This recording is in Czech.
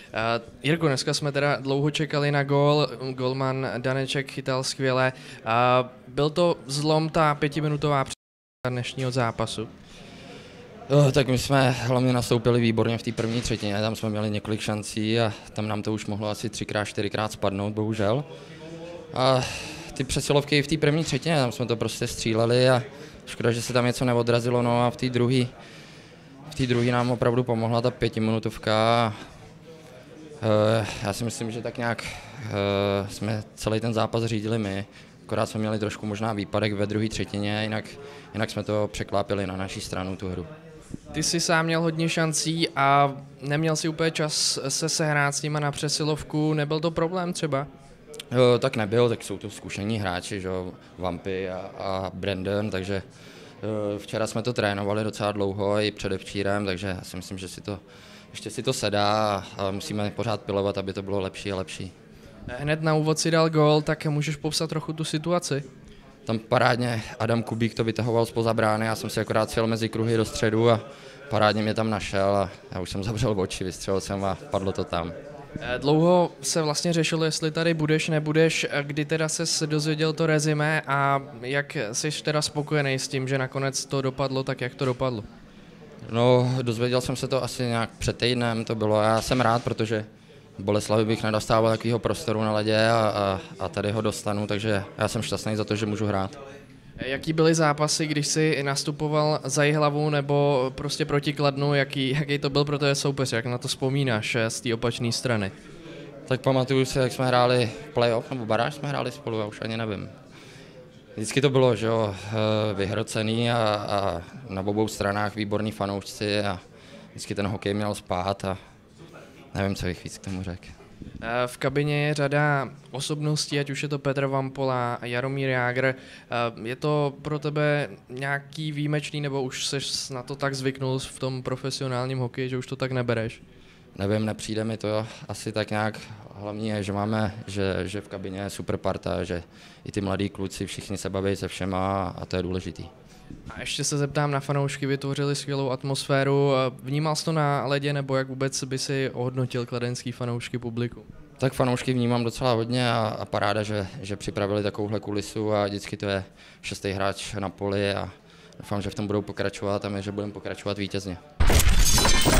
Jirko, dneska jsme teda dlouho čekali na gól, golman Daneček chytal skvěle. Byl to zlom, ta pětiminutová přestávka dnešního zápasu? Tak my jsme hlavně nastoupili výborně v té první třetině, tam jsme měli několik šancí a tam nám to už mohlo asi 3x, 4x spadnout, bohužel. A ty přesilovky v té první třetině, tam jsme to prostě stříleli a škoda, že se tam něco neodrazilo, no a v té druhé nám opravdu pomohla ta pětiminutovka. Já si myslím, že tak nějak jsme celý ten zápas řídili my, akorát jsme měli trošku možná výpadek ve druhé třetině, jinak jsme to překlápili na naší stranu tu hru. Ty jsi sám měl hodně šancí a neměl si úplně čas se sehrát s nima na přesilovku, nebyl to problém třeba? Tak nebyl, tak jsou to zkušení hráči, že? Vampy a Brandon, takže včera jsme to trénovali docela dlouho i předevčírem, takže já si myslím, že ještě si to sedá a musíme pořád pilovat, aby to bylo lepší a lepší. Hned na úvod si dal gól, tak můžeš popsat trochu tu situaci? Tam parádně Adam Kubík to vytahoval zpoza brány, já jsem si akorát sjel mezi kruhy do středu a parádně mě tam našel a já už jsem zavřel oči, vystřelil jsem a padlo to tam. Dlouho se vlastně řešilo, jestli tady budeš, nebudeš, kdy teda ses dozvěděl to rezime a jak jsi teda spokojený s tím, že nakonec to dopadlo tak, jak to dopadlo? No, dozvěděl jsem se to asi nějak před týdnem, to bylo, já jsem rád, protože Boleslavi bych nedostával takového prostoru na ledě a tady ho dostanu, takže já jsem šťastný za to, že můžu hrát. Jaký byly zápasy, když jsi nastupoval za Jihlavu nebo prostě proti Kladnu, jaký to byl pro tebe soupeř, jak na to vzpomínáš z té opačné strany? Tak pamatuju si, jak jsme hráli playoff nebo baráž jsme hráli spolu, já už ani nevím. Vždycky to bylo, že jo, vyhrocený a na obou stranách výborní fanoušci a vždycky ten hokej měl spát a nevím, co bych víc k tomu řekl. V kabině je řada osobností, ať už je to Petr Vampola, Jaromír Jágr. Je to pro tebe nějaký výjimečný, nebo už jsi na to tak zvyknul v tom profesionálním hokeji, že už to tak nebereš? Nevím, nepřijde mi to asi tak nějak. Hlavní je, že máme, že v kabině je super parta, že i ty mladí kluci všichni se baví se všema a to je důležitý. A ještě se zeptám na fanoušky, vytvořili skvělou atmosféru. Vnímal jsi to na ledě, nebo jak vůbec by si ohodnotil kladenský fanoušky publiku? Tak fanoušky vnímám docela hodně a paráda, že připravili takovouhle kulisu a vždycky to je 6. hráč na poli a doufám, že v tom budou pokračovat a my, že budeme pokračovat vítězně.